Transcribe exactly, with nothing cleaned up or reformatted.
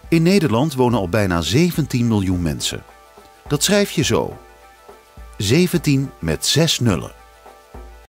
In Nederland wonen al bijna zeventien miljoen mensen. Dat schrijf je zo. zeventien met zes nullen.